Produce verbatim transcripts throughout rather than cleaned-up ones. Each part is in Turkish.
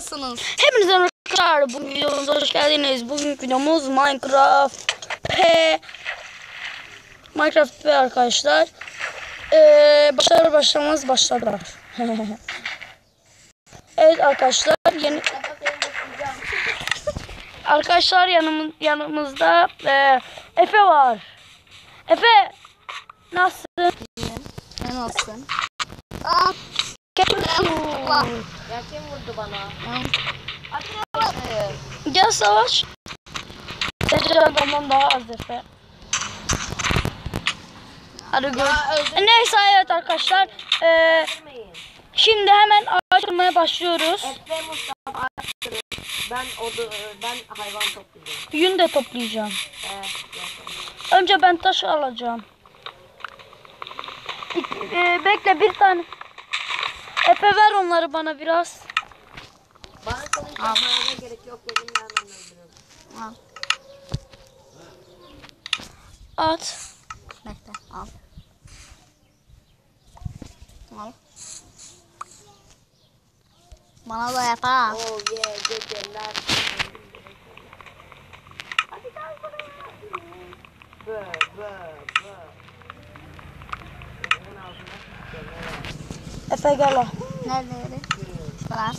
Nasılsınız? Hepinize merhabalar. Bu videomuza hoş geldiniz. Bugünkü videomuz Minecraft P. Minecraft P arkadaşlar. Ee, başlar başlamaz başladılar. Evet arkadaşlar yeni arkadaşlar yanım, yanımızda e, Efe var. Efe nasılsın? Ne nasılsın? Aa, Gel. ya kim vurdu bana? Gel savaş. Sence adamdan daha az Efe. Hadi gör. Neyse evet arkadaşlar. Ee, şimdi hemen ağaç kırmaya başlıyoruz. Efe Mustafa ağaç. Ben odu, ben hayvan toplayacağım. Yün de toplayacağım. Evet. Önce ben taş alacağım. Ee, bekle bir tane. Efe ver onları bana biraz. Bana kılıç yapmaya gerek yok. Benim yanımda öldürüyorum. Al. At. Bekle al. Al. Bana da yapar. Oh yeah, geceler. Hadi gel buraya. Bö bö bö. Efe gel al. Nerede? Biraz.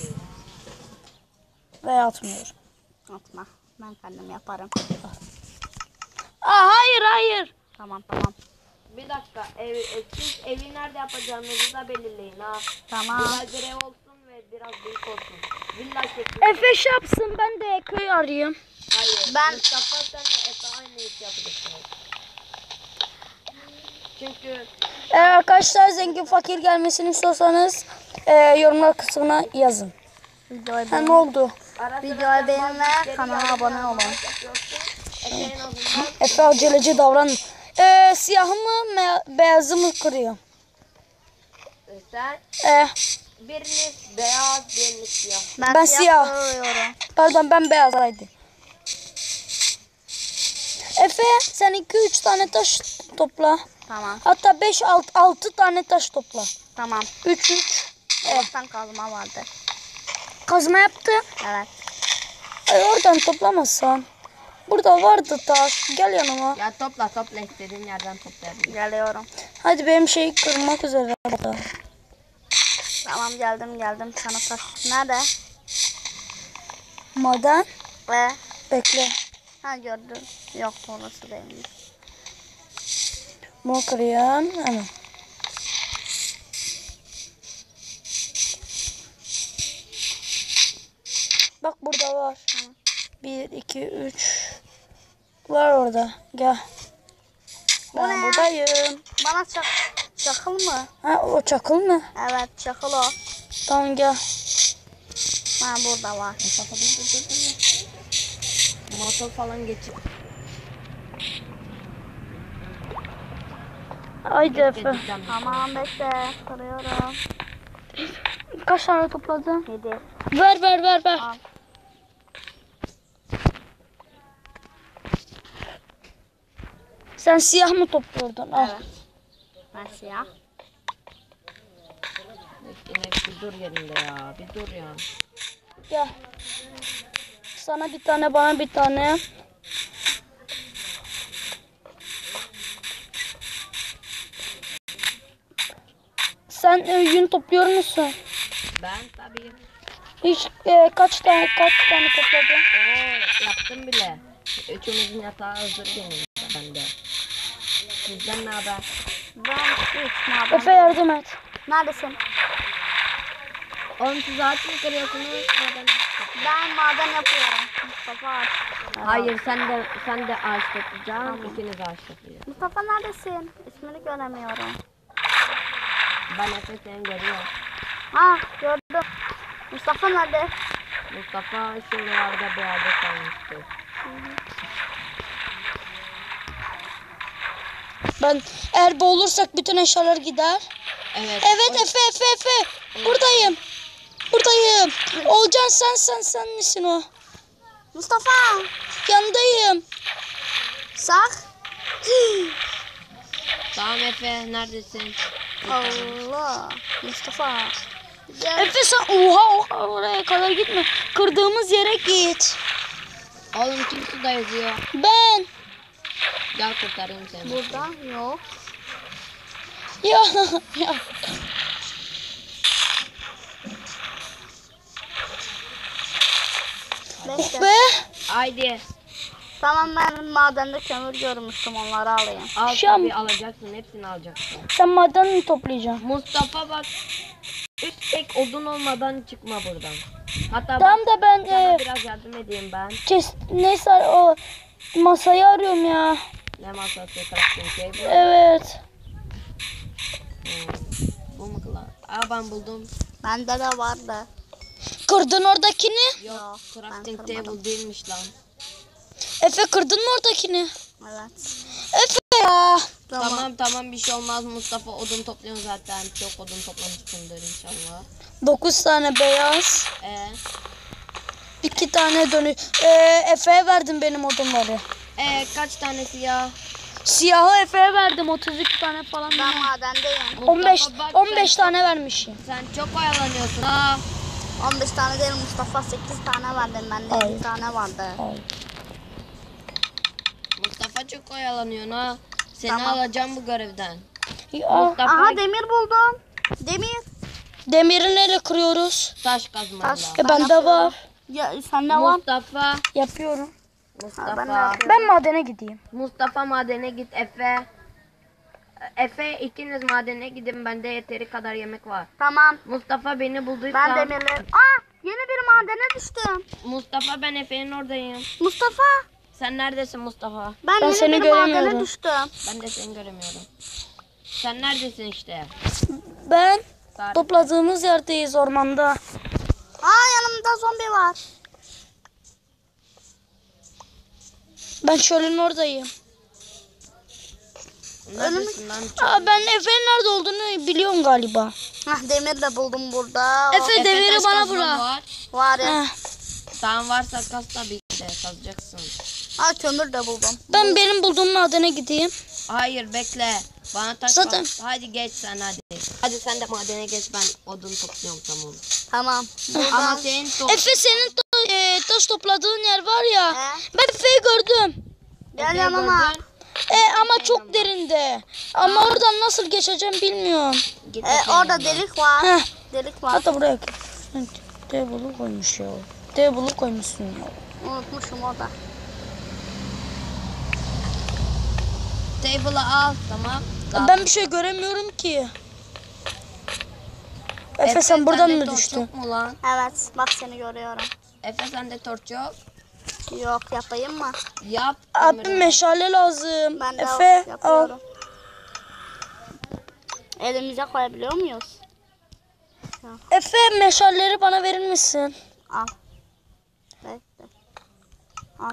Ve atmıyorum. Atma. Ben kendim yaparım. Aa, hayır hayır. Tamam tamam. Bir dakika. Ev, siz evi nerede yapacağınızı da belirleyin ha. Tamam. Biraz grev olsun ve biraz büyük olsun. Villa şeklinde. Efe şey yapsın ben de köy arayayım. Hayır. Ben Mustafa senle Efe aynı iş yapacaksınız. Çünkü Ee, arkadaşlar zengin fakir gelmesini istiyorsanız e, yorumlar kısmına yazın. videoyu Ha, ne oldu? Videoyu beğenme, kanala abone olun. Efe aceleci davran. Ee, siyahı mı me- beyazı mı kırıyor? Sen Ee, biriniz beyaz, biriniz siyah. Ben, ben siyah. siyah. Pardon ben beyaz haydi. Efe sen iki üç tane taş topla. Tamam. Hatta beş altı tane taş topla. Tamam. üç üç. Oradan kazma vardı. Kazma yaptı. Evet. Ay oradan toplamazsan. Burada vardı taş. Gel yanıma. Ya topla topla istediğin yerden toplayabilirim. Geliyorum. Hadi benim şeyi kırmak üzere. Tamam geldim geldim. Sana taş. Nerede? Maden. Ve? Bekle. Ha gördüm. Yok orası değilmiş. Bunu kırıyorum. Hemen. Bak burada var. Tamam. Bir, iki, üç. Var orada. Gel. Ben ne? buradayım. Bana çak çakıl mı? Ha o çakıl mı? Evet çakıl o. Tamam gel. Ha burada var. Motor falan geçip. Haydi Efe. Tamam bekle. Kırıyorum. Kaç tane topladın? Yedi. Ver ver ver ver. Al. Sen siyah mı topluyordun? Al. Evet. Ben siyah. Yine bir dur yerinde ya. Bir dur ya. Gel. Sana bir tane bana bir tane. Sen e, yün topluyor musun? Ben tabii. Hiç e, kaç tane kaç tane topladın? Oo yaptım bile. Üçümüzün yatağı hazır benim. Ben de. Sizden ne haber? Ben hiç ne haber? Efe yardım et. Neredesin? Oğlum siz ağaç mı kırıyorsunuz? Maden. Ben maden yapıyorum. Mustafa ağaç. Hayır sen de sen de ağaç toplayacaksın. Tamam. İkiniz ağaç toplayacaksınız. Mustafa neredesin? İsmini göremiyorum. Ben Efe seni görüyorum. Ha gördüm. Mustafa nerede? Mustafa şuralarda bir yerde kalmıştı. Ben eğer boğulursak bütün eşyalar gider. Evet. Evet Efe Efe Efe. Buradayım. Buradayım. Olcan sen sen sen misin o? Mustafa. Yanındayım. Sak. Tamam Efe neredesin? Allah. Mustafa. Gel. Efe sen oha oha oraya kadar gitme. Kırdığımız yere git. Oğlum kim suda yazıyor? Ben. Gel kurtarayım seni. Burada yok. Ya ya. Bekle. Be. Haydi. Tamam ben madende kömür görmüştüm onları alayım. Al Şu an- tabii alacaksın. Hepsini alacaksın. Sen maden mi toplayacaksın? Mustafa bak. Üç tek odun olmadan çıkma buradan. Hatta Tamam bak, da ben sana e, biraz yardım edeyim ben. kes, neyse o masayı arıyorum ya. Ne masası crafting table. Evet. Hmm. Bu mu kılar? Aa ben buldum. Bende de vardı. Kırdın oradakini. Yok ben crafting kırmadım. table değilmiş lan. Efe kırdın mı oradakini? Evet. Efe ya. Tamam. Tamam tamam bir şey olmaz. Mustafa odun topluyor zaten. Çok odun toplamışsındır inşallah. Dokuz tane beyaz. Ee, iki tane dönü. Ee, Efe'ye verdim benim odunları. ee kaç tanesi ya? Siyahı Efe'ye verdim otuz iki tane falan. Ben madendeyim. on beş Mustafa bak, on beş sen, tane vermişim. sen çok oyalanıyorsun ha. on beş tane değil Mustafa sekiz tane verdim. Bende Hayır. yedi tane vardı. Mustafa çok oyalanıyorsun ha. Seni Tamam. alacağım bu görevden. Ya, Mustafa Aha demir buldum. Demir. demiri neyle kırıyoruz? taş kazmayla. Taş. E bende var. Ya sen ne var? Mustafa, Yapıyorum. Mustafa, ben de yapıyorum. Ben madene gideyim. Mustafa madene git Efe. Efe ikiniz madene gidin bende yeteri kadar yemek var. Tamam. Mustafa beni bulduysa. Ben demirleri... Aa yeni bir madene düştüm. Mustafa ben Efe'nin oradayım. Mustafa. Sen neredesin Mustafa? Ben, Ben yeni seni bir madene göremiyorum. düştüm. Ben de seni göremiyorum. Sen neredesin işte? Ben Tarih. topladığımız yerdeyiz ormanda. Aa yanımda zombi var. Ben Ben çölün oradayım. Neredesin lan? Aa, ben Efe'nin nerede olduğunu biliyorum galiba. Hah demir de buldum burada. Efe Efe demiri taş bana kazma bırak. var. Var ya. Heh. Tamam varsa kaz tabii ki de kazacaksın. Aa kömür de buldum. Ben benim bulduğum madene gideyim. Hayır bekle. Bana taş Zaten- kaz- Hadi geç sen hadi. Hadi sen de madene geç ben odun topluyorum tamam. Tamam. Ama Buradan. senin top... Efe senin ta- e, taş topladığın yer var ya. He? Ben Efe'yi gördüm. Gel Efe'yi yanıma. gördün. E, ama çok derinde. Ama oradan nasıl geçeceğim bilmiyorum. Git Ee, Efe'nin orada yanına. delik var. Heh. Delik var. Hatta buraya Table'ı koymuş ya. Table'ı koymuşsun ya. Unutmuşum orada. Table'ı al tamam. Al. Ben bir şey göremiyorum ki. Efe sen buradan sende mı torç düştün? yok mu lan? Evet. Bak seni görüyorum. Efe sende torç yok. Yok yapayım mı? Yap. Abi ömrüm. meşale lazım. Ben de Efe al. yapıyorum. Elimize koyabiliyor muyuz? Efe meşalleri bana verir misin? Al. Bekle. Al.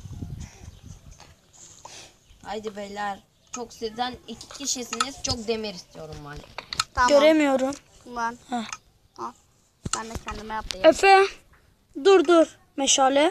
Haydi beyler. Çok sizden iki kişisiniz. Çok demir istiyorum ben. Tamam. Göremiyorum. Ben. Heh. Al. Ben de kendime yapayım. Efe dur dur meşale.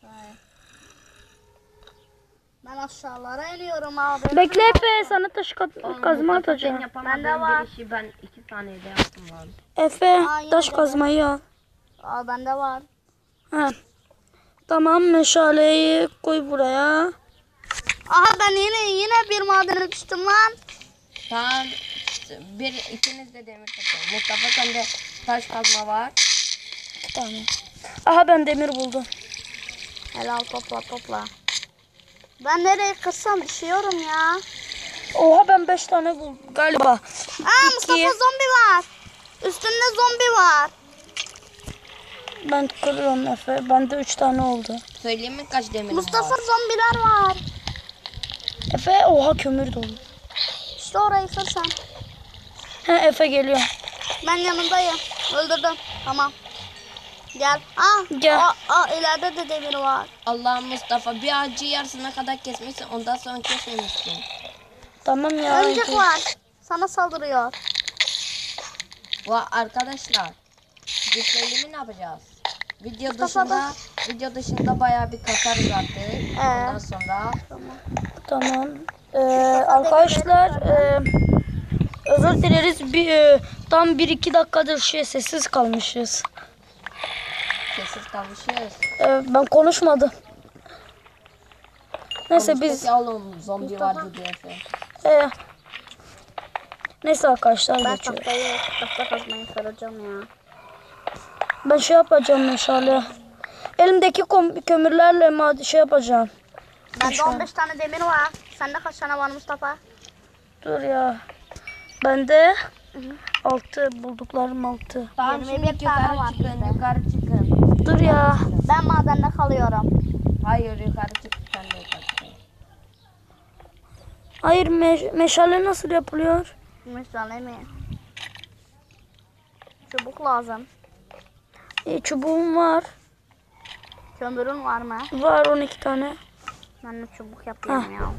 Ben aşağılara iniyorum abi. Bekle Efe sana taş ka- kazma atacağım. Ben yapamadığım Bende var. bir işi ben iki saniyede yaptım lan. Efe Aa, yine taş de- kazmayı al. Aa bende var. Ha. Tamam meşaleyi koy buraya. Aha ben yine yine bir madene düştüm lan. Tamam. Bir ikiniz de demir toplayın. Mustafa sende taş kazma var. İki tane. Aha ben demir buldum. Helal topla topla. Ben nereye kırsam düşüyorum ya. Oha ben beş tane buldum galiba. Aa Mustafa İki. zombi var. Üstünde zombi var. Ben kırıyorum Efe. Bende üç tane oldu. Söyleyeyim mi kaç demirim Mustafa var? zombiler var. Efe oha kömür dolu. İşte orayı kır sen. He Efe geliyor. Ben yanındayım. Öldürdüm. Tamam. Gel. Aa, Gel. Aa, aa ileride de demir var. Allah Mustafa bir ağacı yarısına kadar kesmişsin ondan sonra kesmemişsin. Tamam ya. Örümcek hadi. var. Sana saldırıyor. Va arkadaşlar biz söyleyeyim ne yapacağız? Video Mustafa dışında video dışında bayağı bir kasarız artık. Ondan sonra Tamam. Ee, arkadaşlar e, Özür dileriz. Bir, e, tam bir iki dakikadır şey sessiz kalmışız. Sessiz kalmışız. E, ben konuşmadım. Neyse biz Ya oğlum zombi vardı diye. e, neyse arkadaşlar Ben geçiyor. tahtayı tahta kazmayı saracağım ya. Ben şey yapacağım meşale. Elimdeki kom- kömürlerle mad şey yapacağım. Bende on beş tane demir var. Sende kaç tane var Mustafa? Dur ya. Bende altı bulduklarım altı. Tamam Yirmi şimdi bir tane yukarı var çıkın, bizde. yukarı çıkın. Dur ya. Ben madende kalıyorum. Hayır yukarı çık, sen de yukarı çık. Hayır me- meşale nasıl yapılıyor? Mesela mi? Çubuk lazım. E, çubuğum var. Kömürün var mı? Var on iki tane. Ben de çubuk yapıyorum ya.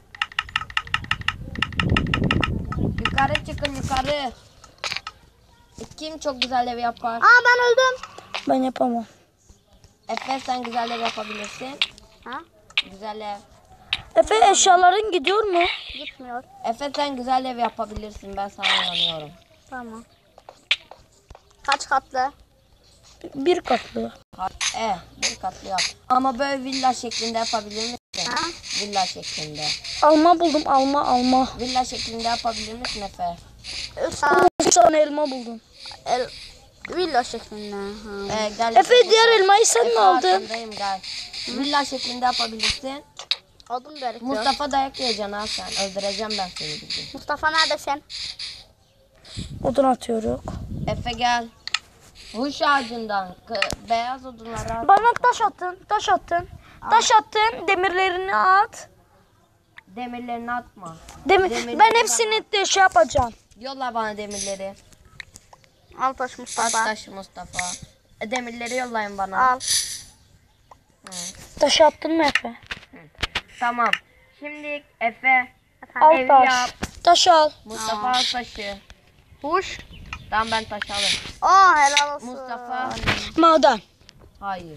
Yukarı çıkın yukarı. Kim çok güzel ev yapar? Aa ben öldüm. Ben yapamam. Efe sen güzel ev yapabilirsin. Ha? Güzel ev. Efe eşyaların gidiyor mu? Gitmiyor. Efe sen güzel ev yapabilirsin. Ben sana inanıyorum. Tamam. Kaç katlı? Bir katlı. Kat, e, bir katlı yap. Ama böyle villa şeklinde yapabilir misin? Ha? Villa şeklinde. Alma buldum alma alma. Villa şeklinde yapabilir misin Efe? Üç tane üç tane elma buldum. el, villa şeklinde. Ha. E, gel. Efe diğer elmayı sen mi Efe aldın? arkandayım, gel. Villa şeklinde yapabilirsin. Odun gerekiyor. Mustafa dayak yiyeceksin ha sen. Öldüreceğim ben seni bir gün. Mustafa neredesin? Odun atıyoruz. Efe gel. Huş ağacından kı- beyaz odunları al. Bana taş attın, taş attın. Taş attın, demirlerini at. Demirlerini atma. Demir, Demirleri ben hepsini de şey yapacağım. Yolla bana demirleri. Al taş At Mustafa. taş Mustafa. E, demirleri yollayın bana. Al. Hı. Taşı attın mı Efe? Tamam. Şimdi Efe Al evi taş. yap. Taş al. Mustafa al taşı. Huş. Tamam ben taş alırım. Aa helal olsun. Mustafa. Maden. Hayır.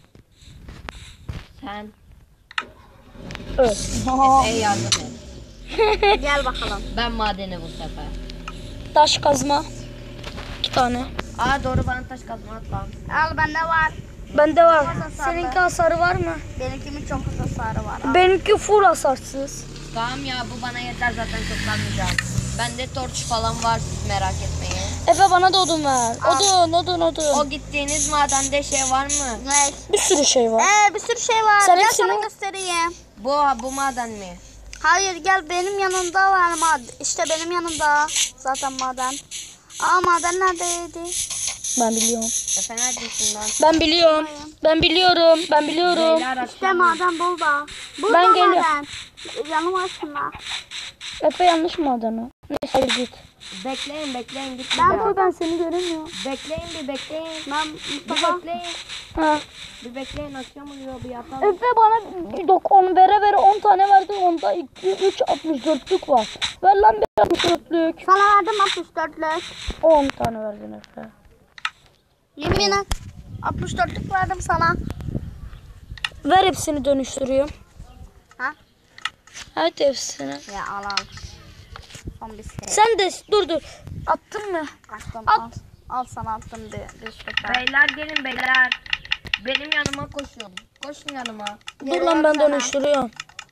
Sen Öl. Efe'ye yardım et. Gel bakalım. Ben madene bu sefer. Taş kazma. İki tane. Aa doğru bana taş kazma at lan. Al bende var. Bende var. Hasarlı. Seninki hasarı var mı? Benimkimin çok hasarı var. Al. Benimki full hasarsız. Tamam ya bu bana yeter zaten çok kalmayacağım. Bende torç falan var siz merak etmeyin. Efe bana da odun ver. Al. Odun, odun, odun. O gittiğiniz madende şey var mı? Ne? Bir sürü şey var. Ee, bir sürü şey var. Sen gel hepsini- sana göstereyim. Bu bu maden mi? Hayır gel benim yanımda var maden. İşte benim yanımda zaten maden. Aa maden neredeydi? Ben biliyorum. Efe neredesin lan? Ben biliyorum. Ben biliyorum. Ben biliyorum. Beyler İşte akşam. maden burada. Burada Ben geliyorum. maden. Yanıma açma. Efe yanlış mı adamı? Neyse hadi git. Bekleyin bekleyin git. Ben bir daha. Ben seni göremiyorum. Bekleyin bir bekleyin. Ben Bir Mustafa. bekleyin. Ha. Bir bekleyin akşam oluyor bir yatalım. Efe bana dokon vere vere on tane verdi. Onda iki, üç, altmış dörtlük var. Ver lan bir altmış dörtlük. Sana verdim altmış dörtlük. on tane verdin Efe. Yemin et. altmış dörtlük verdim sana. Ver hepsini dönüştürüyorum. Ha? Evet hepsini. Ya al al. Son bir şey. Sen de dur dur. Attın mı? Attım, At. al. Al sana attım bir, bir şeker. Beyler gelin beyler. Benim yanıma koşun. Koşun yanıma. Dur lan ben dönüştürüyorum.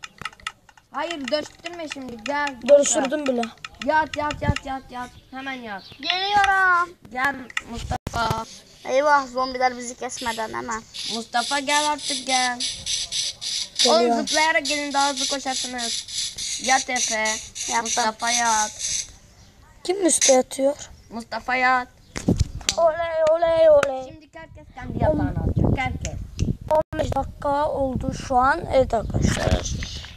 Hayır dönüştürme şimdi gel. Dönüştürdüm bile. Yat yat yat yat yat. Hemen yat. Geliyorum. Gel Mustafa. Eyvah zombiler bizi kesmeden hemen. Mustafa gel artık gel. Oğlum Geliyorum. zıplayarak gelin daha hızlı koşarsınız. Yat Efe. Yattım. Mustafa yat. Kim üstte yatıyor? Mustafa yat. Oley oley oley. Şimdi herkes kendi yatağına atacak. Herkes. on beş dakika oldu şu an. Evet arkadaşlar.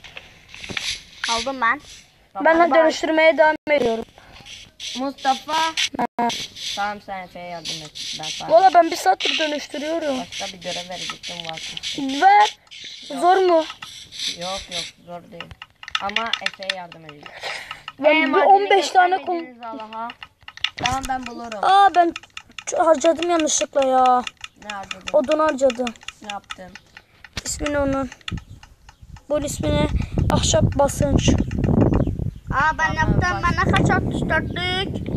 Aldım ben. Ben de dönüştürmeye devam ediyorum. Mustafa. Ha. Tamam sen Efe'ye yardım et. Ben sana Valla ben bir saattir dönüştürüyorum. başka bir görev verecektim vazgeçtim. Ver. Zor mu? Yok yok zor değil. Ama Efe'ye yardım edeceğim. Ben Ee, bir madeni on beş tane kum... göstermediniz Allah'a. Tamam ben bulurum. Aa ben ç- harcadım yanlışlıkla ya. Ne harcadın? Odun harcadım. Ne yaptın? İsmini onun. Bu ismini ahşap basınç. Aa ben yaptım. Bende kaç altmış dörtlük?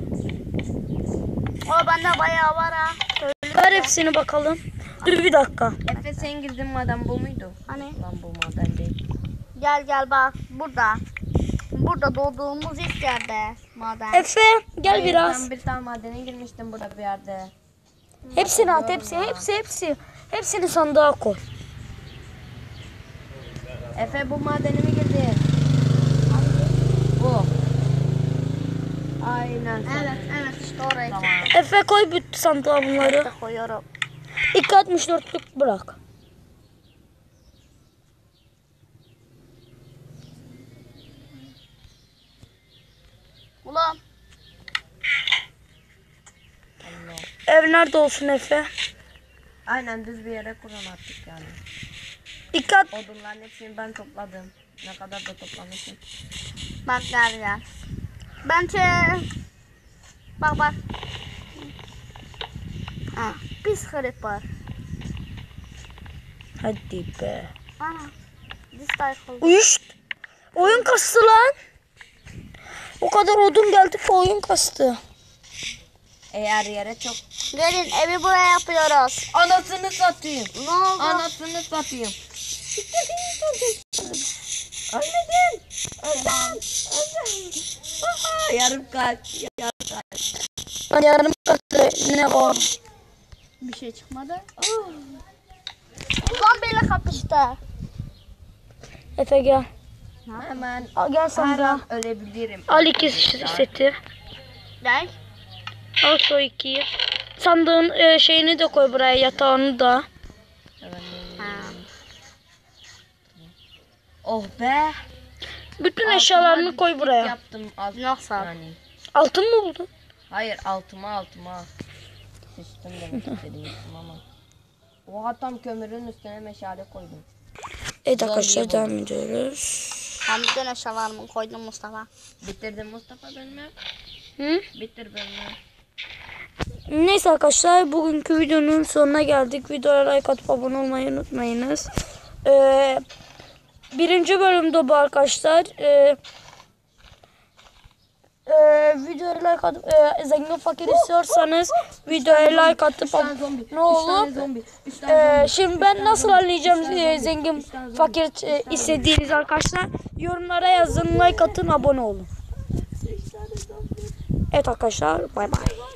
O bende bayağı var ha. Söyle. Ver hepsini bakalım. Dur bir dakika. Efe sen girdin maden bu muydu? Hani? Lan bu maden değil. Gel gel bak burada. Burada doğduğumuz ilk yerde maden. Efe gel Hayır, biraz. Ben bir tane madene girmiştim burada bir yerde. Hepsini at hepsi hepsi hepsi. Hepsini sandığa koy. Efe bu madene mi girdin? Bu. Aynen. Evet evet işte oraya. Tamam. Efe koy bütün sandığa bunları. Koyuyorum. İki altmış dörtlük bırak. Ulan. Allah. Ev nerede olsun Efe? Aynen düz bir yere kuran attık yani. İki at. Odunların hepsini ben topladım. Ne kadar da toplamışım. Bak gel gel. Bence. Bak bak. Ha, pis creeper. Hadi be. Ana. Dislike oldu. Uyuşt. Oyun kastı lan. O kadar odun geldi ki oyun kastı. Eğer yere çok... Gelin evi buraya yapıyoruz. Anasını satayım. Ne oldu? Anasını satayım. Anneciğim. Öldüm. Öldüm. Aha, yarım kaç. Yarım kaç. Ben yarım kattı. Ne o? Bir şey çıkmadı. Zombiyle kapıştı. Efe gel. Hemen Al gel her sandığa. an ölebilirim. Al iki seti. Gel. Al şu ikiyi. Sandığın e, şeyini de koy buraya, yatağını da. Ha. Oh be. Bütün eşyalarını Altıma koy buraya. Yaptım. Alt, Nasıl? yani. Altın mı buldun? Hayır altıma altıma. Sıçtım demek istediğim ama. Oha tam kömürün üstüne meşale koydum. Evet arkadaşlar devam ediyoruz. Ben bütün eşyalarımı koydum Mustafa. Bitirdim Mustafa bölümü. Hı? Bitir bölümü. Neyse arkadaşlar bugünkü videonun sonuna geldik. Videoya like atıp abone olmayı unutmayınız. Ee, birinci bölümde bu arkadaşlar. Ee, e, videoya like atıp e, zengin fakir istiyorsanız videoya like atıp ab- ne olur. Ee, şimdi ben nasıl anlayacağım e, zengin fakir e, istediğiniz arkadaşlar. Yorumlara yazın, like atın, abone olun. Evet arkadaşlar bay bay.